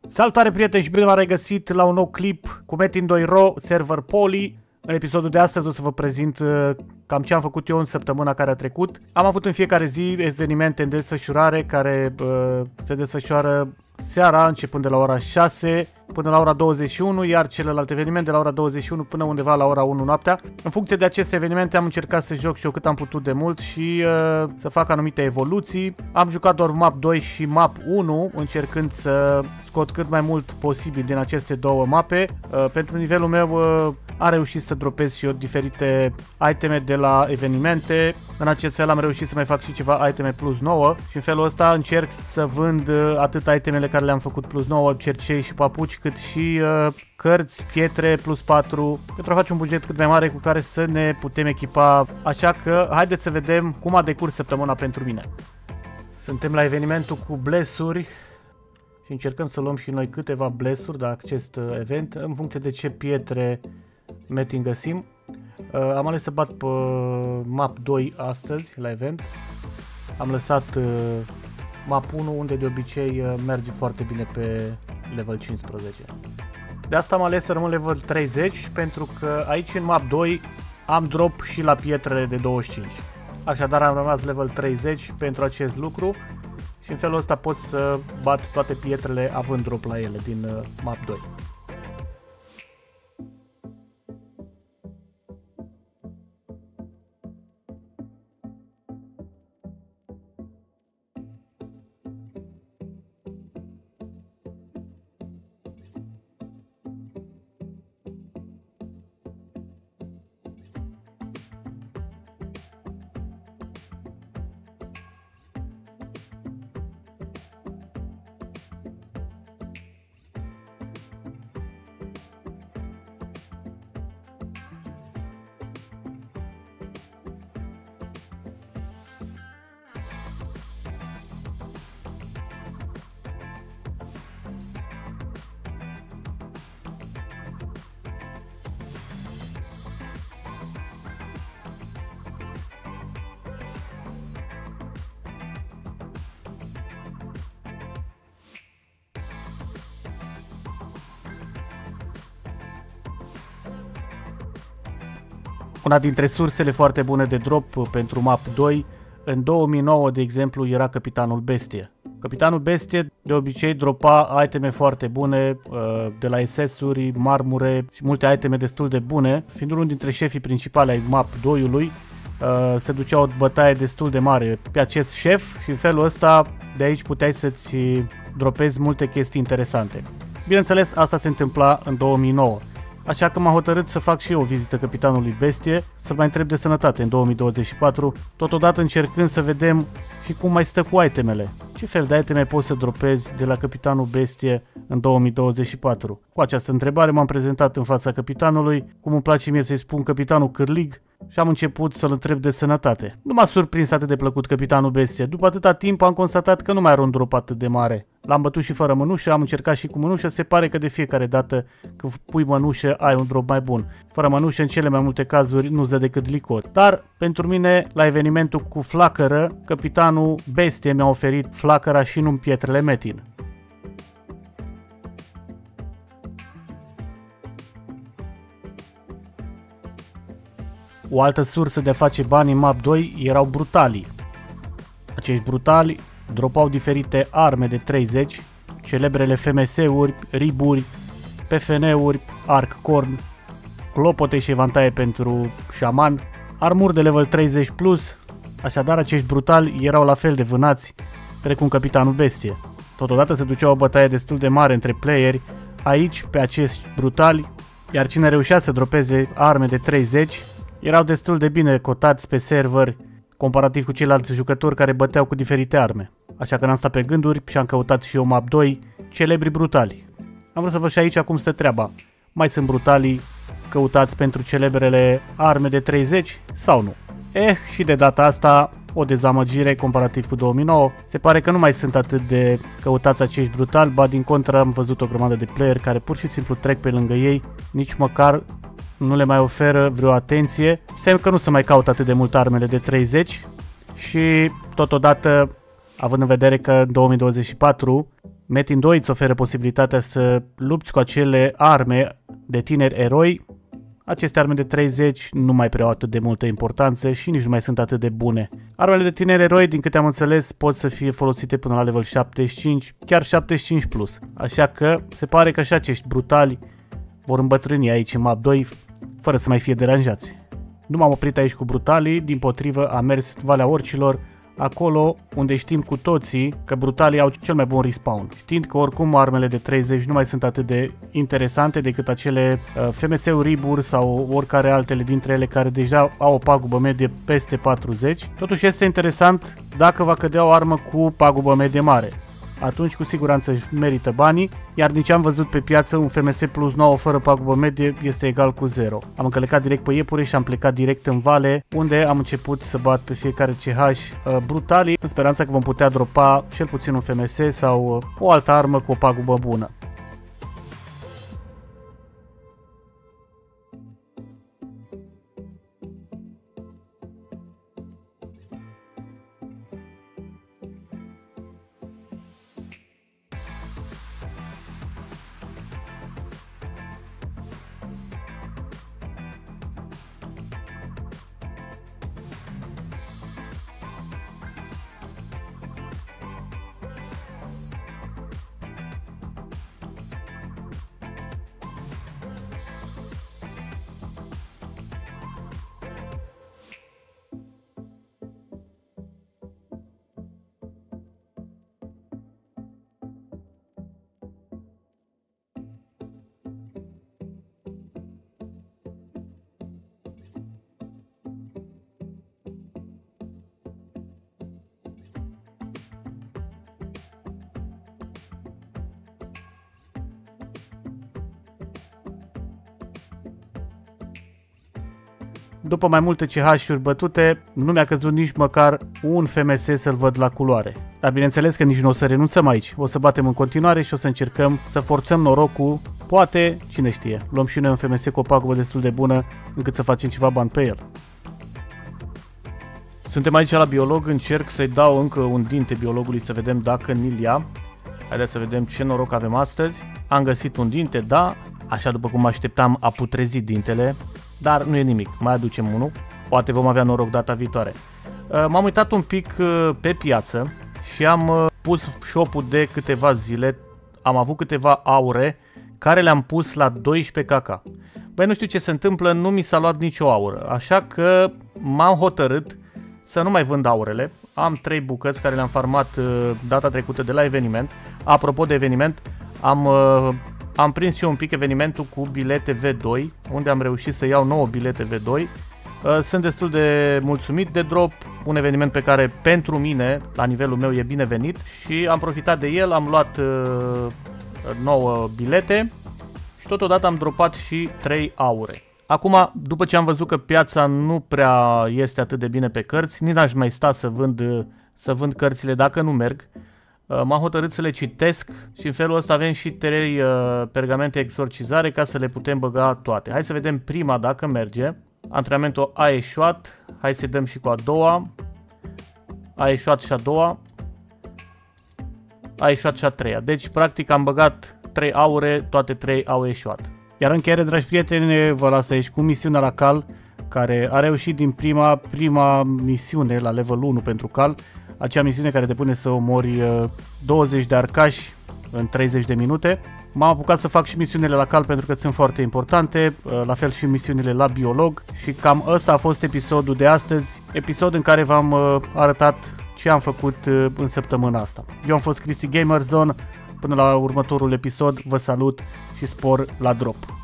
Salutare prieteni și bine v-am regăsit la un nou clip cu Metin 2 Ro, server Poly. În episodul de astăzi o să vă prezint cam ce am făcut eu în săptămâna care a trecut. Am avut în fiecare zi evenimente în desfășurare care se desfășoară seara, începând de la ora 6 până la ora 21, iar celălalt eveniment de la ora 21 până undeva la ora 1 noaptea. În funcție de aceste evenimente am încercat să joc și eu cât am putut de mult și să fac anumite evoluții. Am jucat doar map 2 și map 1, încercând să scot cât mai mult posibil din aceste două mape. Pentru nivelul meu am reușit să dropez și eu diferite iteme de la evenimente. În acest fel am reușit să mai fac și ceva iteme plus 9 și în felul ăsta încerc să vând atât itemele care le-am făcut plus 9, cercei și papuci, cât și cărți, pietre plus 4 pentru a face un buget cât mai mare cu care să ne putem echipa. Așa că haideți să vedem cum a decurs săptămâna pentru mine. Suntem la evenimentul cu blessuri și încercăm să luăm și noi câteva blessuri la acest event în funcție de ce pietre Metin găsim. Am ales să bat pe map 2 astăzi la event. Am lăsat map 1 unde de obicei merge foarte bine pe level 15. De asta am ales să rămân level 30 pentru că aici în map 2 am drop și la pietrele de 25. Așadar am rămas level 30 pentru acest lucru și în felul ăsta pot să bat toate pietrele având drop la ele din map 2. Una dintre sursele foarte bune de drop pentru map 2, în 2009 de exemplu, era Capitanul Bestie. Capitanul Bestie de obicei dropa iteme foarte bune, de la SS-uri, marmure și multe iteme destul de bune. Fiind unul dintre șefii principali ai map 2-ului, se ducea o bătaie destul de mare pe acest șef și în felul ăsta de aici puteai să-ți dropezi multe chestii interesante. Bineînțeles, asta se întâmpla în 2009. Așa că m-am hotărât să fac și eu o vizită Capitanului Bestie, să-l mai întreb de sănătate în 2024, totodată încercând să vedem și cum mai stă cu itemele. Ce fel de iteme poți să dropezi de la Capitanul Bestie în 2024? Cu această întrebare m-am prezentat în fața capitanului, cum îmi place mie să-i spun Capitanul Cârlig, și am început să-l întreb de sănătate. Nu m-a surprins atât de plăcut Capitanul Bestie. După atâta timp am constatat că nu mai are un drop atât de mare. L-am bătut și fără mănușă, am încercat și cu mănușă, se pare că de fiecare dată când pui mănușă ai un drop mai bun. Fără mănușă în cele mai multe cazuri nu-ți dă decât licor. Dar pentru mine la evenimentul cu flacără, Capitanul Bestie mi-a oferit flacăra și nu pietrele Metin. O altă sursă de a face bani în map 2 erau brutalii. Acești brutali dropau diferite arme de 30, celebrele FMS-uri, riburi, PFN-uri, arc-corn, clopote și evantaie pentru șaman, armuri de level 30 plus, așadar acești brutali erau la fel de vânați precum Capitanul Bestie. Totodată se ducea o bătaie destul de mare între playeri aici pe acești brutali, iar cine reușea să dropeze arme de 30 erau destul de bine cotați pe server comparativ cu ceilalți jucători care băteau cu diferite arme. Așa că n-am stat pe gânduri și am căutat și eu map 2, celebri brutali. Am vrut să văd și aici cum stă treaba. Mai sunt brutalii căutați pentru celebrele arme de 30 sau nu? Și de data asta o dezamăgire comparativ cu 2009. Se pare că nu mai sunt atât de căutați acești brutali, ba din contră am văzut o grămadă de player care pur și simplu trec pe lângă ei, nici măcar nu le mai oferă vreo atenție. Semn că nu se mai caută atât de mult armele de 30 și totodată, având în vedere că în 2024 Metin 2 îți oferă posibilitatea să lupți cu acele arme de tineri eroi. Aceste arme de 30 nu mai preau atât de multă importanță și nici nu mai sunt atât de bune. Armele de tineri eroi, din câte am înțeles, pot să fie folosite până la level 75, chiar 75 plus. Așa că se pare că și acești brutali vor îmbătrâni aici în map 2 fără să mai fie deranjați. Nu m-am oprit aici cu brutalii, dimpotrivă am mers Valea Orcilor, acolo unde știm cu toții că brutalii au cel mai bun respawn, știind că oricum armele de 30 nu mai sunt atât de interesante decât acele FMS-uri Ribur sau oricare altele dintre ele care deja au o pagubă medie peste 40. Totuși este interesant dacă va cădea o armă cu pagubă medie mare. Atunci cu siguranță își merită banii, iar din ce am văzut pe piață, un FMS plus 9 fără pagubă medie este egal cu 0. Am încălecat direct pe iepure și am plecat direct în vale, unde am început să bat pe fiecare CH brutalii, în speranța că vom putea dropa cel puțin un FMS sau o altă armă cu o pagubă bună. După mai multe CH-uri bătute, nu mi-a căzut nici măcar un FMS să-l văd la culoare. Dar bineînțeles că nici nu o să renunțăm aici. O să batem în continuare și o să încercăm să forțăm norocul. Poate, cine știe, luăm și noi un FMS cu o pagubă destul de bună încât să facem ceva bani pe el. Suntem aici la biolog, încerc să-i dau încă un dinte biologului să vedem dacă ni-l ia. Haideți să vedem ce noroc avem astăzi. Am găsit un dinte, da, așa după cum așteptam a putrezit dintele. Dar nu e nimic, mai aducem unul. Poate vom avea noroc data viitoare. M-am uitat un pic pe piață și am pus shop-ul de câteva zile. Am avut câteva aure care le-am pus la 12 kk. Băi, nu știu ce se întâmplă, nu mi s-a luat nicio aură. Așa că m-am hotărât să nu mai vând aurele. Am 3 bucăți care le-am farmat data trecută de la eveniment. Apropo de eveniment, am prins și eu un pic evenimentul cu bilete V2, unde am reușit să iau 9 bilete V2. Sunt destul de mulțumit de drop, un eveniment pe care pentru mine, la nivelul meu, e binevenit și am profitat de el, am luat 9 bilete și totodată am dropat și 3 aure. Acum, după ce am văzut că piața nu prea este atât de bine pe cărți, nici n-aș mai sta să vând cărțile dacă nu merg. M-am hotărât să le citesc și în felul ăsta avem și 3 pergamente exorcizare ca să le putem băga toate. Hai să vedem prima dacă merge. Antrenamentul a ieșuat. Hai să dăm și cu a doua. A ieșuat și a doua. A ieșuat și a treia. Deci practic am băgat 3 aure, toate 3 au ieșuat. Iar în încheiere, dragi prieteni, vă las aici cu misiunea la cal, care a reușit din prima misiune la level 1 pentru cal. Acea misiune care te pune să omori 20 de arcași în 30 de minute. M-am apucat să fac și misiunile la cal pentru că sunt foarte importante, la fel și misiunile la biolog și cam ăsta a fost episodul de astăzi, episod în care v-am arătat ce am făcut în săptămâna asta. Eu am fost Cristi Gamerzone, până la următorul episod vă salut și spor la drop!